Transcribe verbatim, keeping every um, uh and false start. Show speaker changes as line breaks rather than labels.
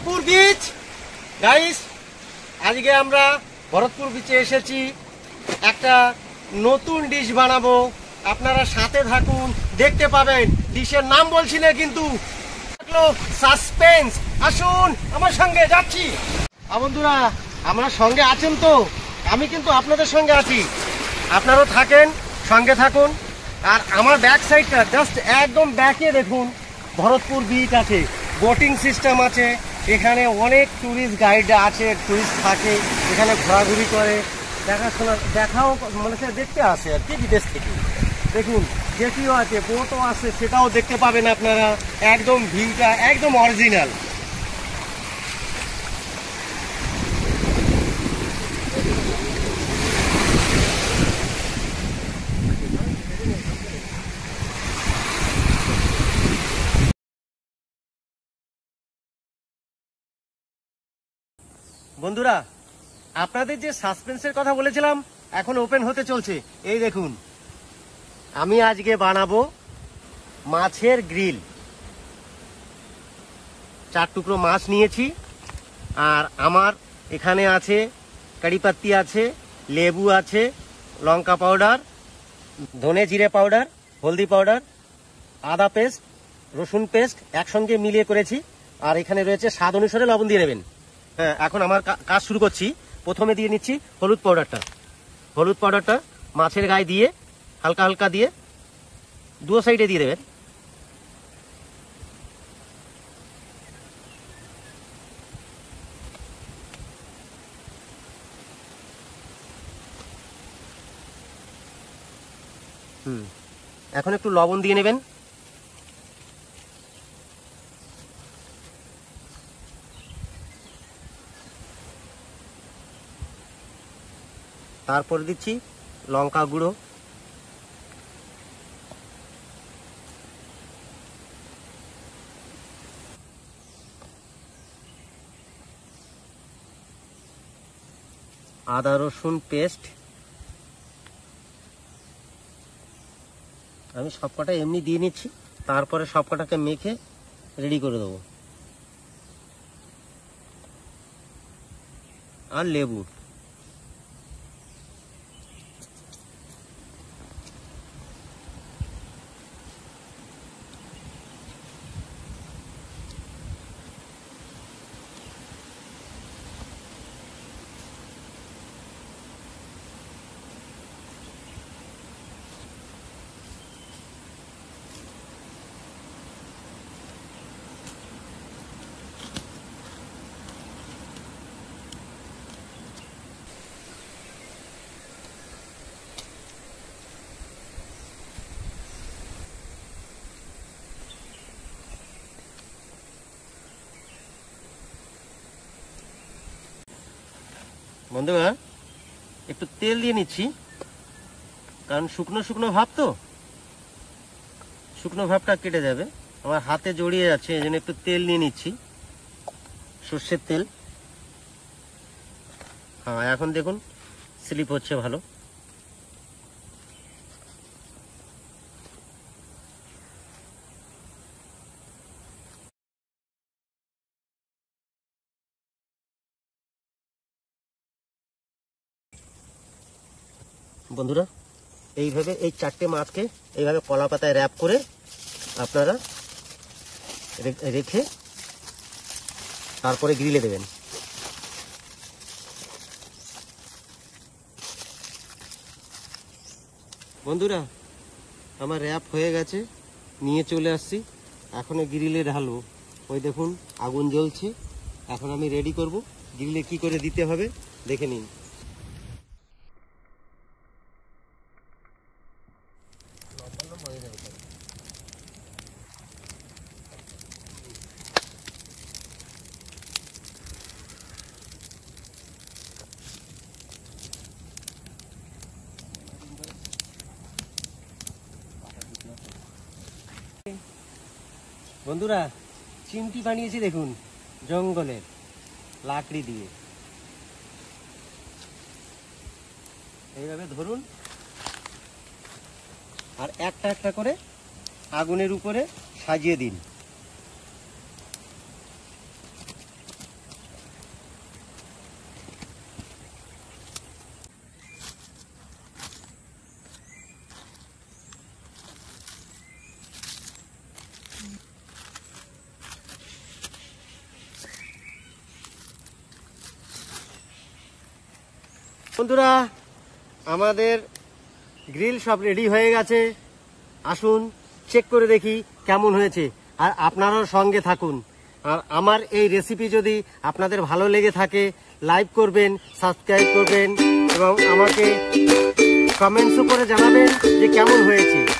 Bharatpur beach guys, আজকে আমরা ভরতপুর বিচে এসেছি, একটা নতুন ডিশ বানাবো। আপনারা সাথে থাকুন, দেখতে পাবেন। ডিশের নাম বলছি না কিন্তু, সাসপেন্স। আসুন আমার সঙ্গে, যাচ্ছি। বন্ধুরা আমরা সঙ্গে আছেন তো? আমি কিন্তু আপনাদের সঙ্গে আছি, আপনারাও থাকেন, সঙ্গে থাকুন। আর আমার ব্যাক সাইডটা জাস্ট একদম ব্যাকে দেখুন, ভরতপুর বিচ আছে, বোটিং সিস্টেম আছে, এখানে অনেক ট্যুরিস্ট গাইড আছে, ট্যুরিস্ট থাকে এখানে, ঘোরাঘুরি করে, দেখাশোনা দেখাও মানে দেখতে আসে আর কি, বিদেশ থেকে। দেখুন জেটিও আছে, বোটও আছে, সেটাও দেখতে পাবেন আপনারা। একদম ভিউটা একদম অরিজিনাল। বন্ধুরা আপনাদের যে সাসপেন্সের কথা বলেছিলাম, এখন ওপেন হতে চলছে। এই দেখুন, আমি আজকে বানাবো মাছের গ্রিল। চার টুকরো মাছ নিয়েছি, আর আমার এখানে আছে কারিপাত্তি আছে, লেবু আছে, লঙ্কা পাউডার, ধনে জিরে পাউডার, হলদি পাউডার, আদা পেস্ট, রসুন পেস্ট একসঙ্গে মিলিয়ে করেছি। আর এখানে রয়েছে স্বাদ অনুসারে লবণ দিয়ে নেবেন। হ্যাঁ, এখন আমার কাজ শুরু করছি। প্রথমে দিয়ে নিচ্ছি হলুদ পাউডারটা। হলুদ পাউডারটা মাছের গায়ে দিয়ে হালকা হালকা দিয়ে দু সাইডে দিয়ে দেবেন। হুম এখন একটু লবণ দিয়ে নেবেন। তারপর দিচ্ছি লঙ্কা গুঁড়ো, আদা রসুন পেস্ট। আমি সবকটা এমনি দিয়ে নিচ্ছি, তারপরে সবকটাকে মেখে রেডি করে দেবো। আর লেবু, বন্ধুরা একটু তেল দিয়ে নিচ্ছি, কারণ শুকনো শুকনো ভাব তো, শুকনো ভাবটা কেটে যাবে। আমার হাতে জড়িয়ে যাচ্ছে, এই জন্য একটু তেল নিয়ে নিচ্ছি, সর্ষের তেল। হ্যাঁ, এখন দেখুন স্লিপ হচ্ছে ভালো। বন্ধুরা এইভাবে এই চারটে মাছকে এইভাবে কলা পাতায় র্যাপ করে আপনারা রেখে তারপরে গ্রিলে দেবেন। বন্ধুরা আমার র্যাপ হয়ে গেছে, নিয়ে চলে আসছি, এখন গ্রিলে ঢালবো। ওই দেখুন আগুন জ্বলছে, এখন আমি রেডি করব। গ্রিলে কি করে দিতে হবে দেখে নিন। বন্ধুরা চিমটি বানিয়েছি দেখুন, জঙ্গলের লাকড়ি দিয়ে। এইভাবে ধরুন, আর একটা একটা করে আগুনের উপরে সাজিয়ে দিন। বন্ধুরা আমাদের গ্রিল সব রেডি হয়ে গেছে, আসুন চেক করে দেখি কেমন হয়েছে। আর আপনারাও সঙ্গে থাকুন। আর আমার এই রেসিপি যদি আপনাদের ভালো লেগে থাকে লাইক করবেন, সাবস্ক্রাইব করবেন এবং আমাকে কমেন্টসও করে জানাবেন যে কেমন হয়েছে।